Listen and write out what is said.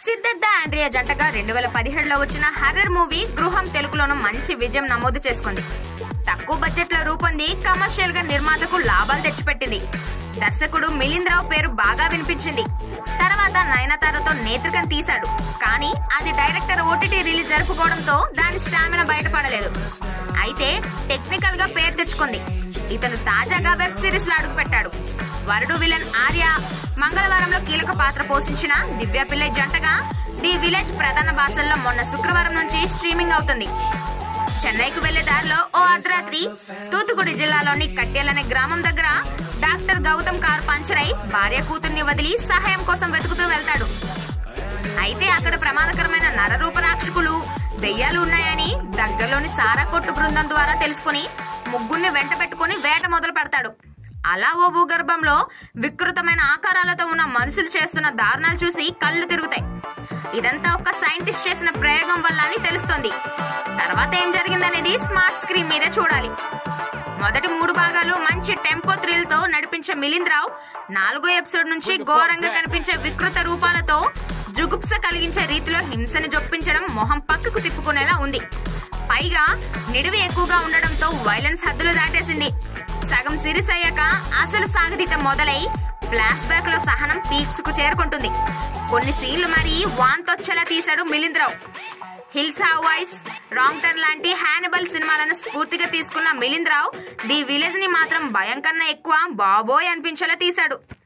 Siddhartha Andrea జంటగా 2017లో వచ్చిన horror movie గృహం తెలుగులోనూ మంచి విజయం నమోదు చేసుకుంది. తక్కువ బడ్జెట్ లో రూపొంది కమర్షియల్ గా నిర్మాతకు లాభాలు తెచ్చిపెట్టింది. దర్శకుడు మిలింద్ రావు పేరు బాగా వినిపించింది. తర్వాత నయనతారతో నేత్రికం తీశాడు. కానీ అది డైరెక్టర్ ఓటీటీ రిలీజ్ జరుపుకోవడంతో దాని స్టామినా బయటపడలేదు. అయితే టెక్నికల్ గా పేరు తెచ్చుకుంది. ఇతను తాజాగా వెబ్ సిరీస్ లో అడుగు పెట్టాడు. వరుడు విలన్ ఆర్య, మంగళవారంలో కీలక పాత్ర పోషించిన దివ్య పిల్లై జంటగా ది విలేజ్ ప్రధాన భాషల్లో మొన్న శుక్రవారం నుంచి స్ట్రీమింగ్ అవుతుంది. చెన్నైకు వెళ్లే దారిలో ఓ అర్ధరాత్రి తూతుకుడి జిల్లాలోని కట్టెలనే గ్రామం దగ్గర డాక్టర్ గౌతమ్ కారు పంచర్ అయి భార్య కూతుర్ని వదిలి సహాయం కోసం వెతుకుతూ వెళ్తాడు. అయితే అక్కడ ప్రమాదకరమైన నరరూప రాక్షకులు, దెయ్యాలు ఉన్నాయని దగ్గరలోని సారా కొట్టు బృందం ద్వారా తెలుసుకుని ముగ్గురిని వెంట పెట్టుకుని వేట మొదలు పెడతాడు. అలా ఓ భూగర్భంలో వికృతమైన ఆకారాలతో ఉన్న మనుషులు చేస్తున్న దారుణాలు చూసి కళ్ళు తిరుగుతాయి. ఇదంతా ఒక సైంటిస్ట్ చేసిన ప్రయోగం వల్ల అని తెలుస్తోంది. తర్వాత ఏం జరిగిందనేది స్మార్ట్ స్క్రీన్ మీదే చూడాలి. మొదటి 3 భాగాలు మంచి టెంపో థ్రిల్ తో నడిపించే మిలింద్ రావు 4వ ఎపిసోడ్ నుంచి ఘోరంగా కనిపించే వికృత రూపాలతో జుగుప్స కలిగించే రీతిలో హింసని జొప్పించడం మొహం పక్కకు తిప్పుకునేలా ఉంది. పైగా నిడివి ఎక్కువగా ఉండడంతో వైలెన్స్ హద్దులు దాటేసింది. సగం సిరీస్ అయ్యాక అసలు సాగతీత మొదలై ఫ్లాష్ బ్యాక్ లో సహనం పీక్స్ కు చేరుకుంటుంది. కొన్ని సీన్లు మరి వాంతొచ్చేలా తీశాడు Milind Rao. Hills Have Voice, Wrong Turn లాంటి హానిబల్ సినిమాలను స్ఫూర్తిగా తీసుకున్న మిలింద్ రావు ది విలేజ్ ని మాత్రం భయం కన్నా ఎక్కువ బాబోయ్ అనిపించేలా తీశాడు.